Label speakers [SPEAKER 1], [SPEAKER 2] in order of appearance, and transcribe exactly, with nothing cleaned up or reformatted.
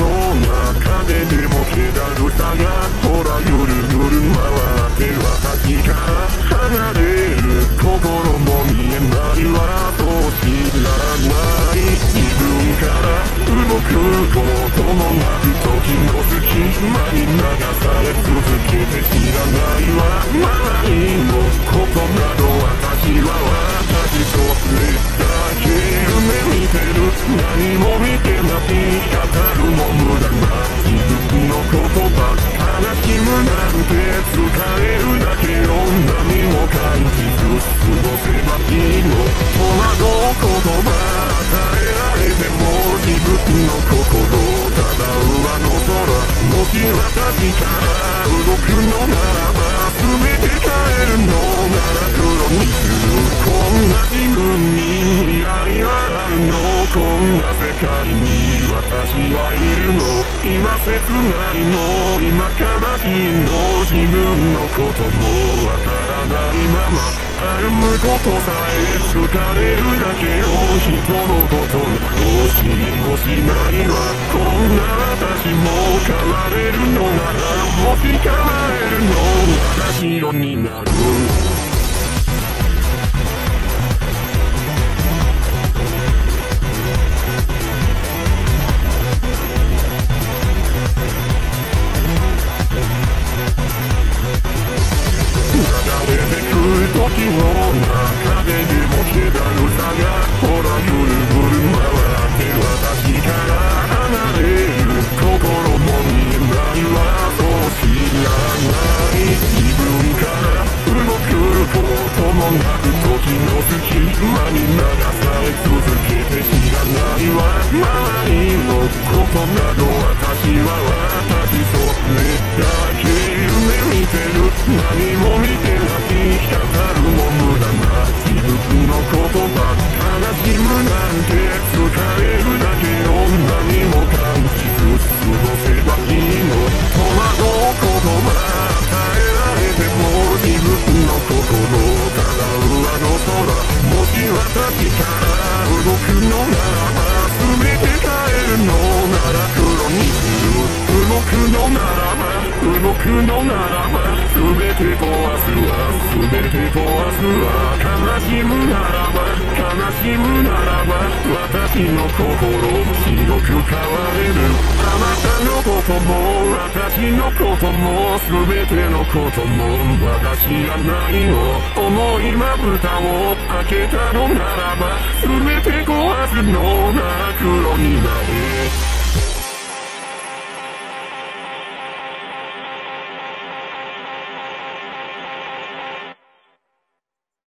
[SPEAKER 1] うな風でも気だるさがほらゆるゆる回って私から離れる心も見えないわと知らない自分から動くこともなく時の隙間に流され続けて知らないわ周りのことなど私は私とそれだけ夢見てる何も見てない語るも無駄な自分のことば悲しむなんて疲れるだけよ何も感じず過ごせばいいの戸惑う言葉与えられても自分の心ただ上の空もし私から動くのならば全て変えるのなら黒にするこんな自分に未来はあるのこんな世界に私はいるの今切ないの今悲しいの自分のこともわからないまま歩むことさえ疲れるだけよ人のことなど知りもしないわこんな私も変われるのならもし変われるのなら白になる時を中ででも気だるさがほらぐるぐる回って私から離れる心も見えないわそう知らない自分から動くこともなく時の隙間に流され続けて知らないわ周りのことなど私は私それだけ夢見てる何も見てない語るも無駄な自分のことば悲しむなんて疲れるだけよ何も感じず過ごせばいいの戸惑う言葉与えられても自分の心ただ上の空もし私から動くのならば全て変えるのなら黒にする動くのならば動くのならば全て壊すわ全て壊すわ悲しむならば悲しむならば私の心白く変われるあなたのことも私のことも全てのこともまだ知らないの重いまぶたを開けたのならば全て壊すのなら黒になる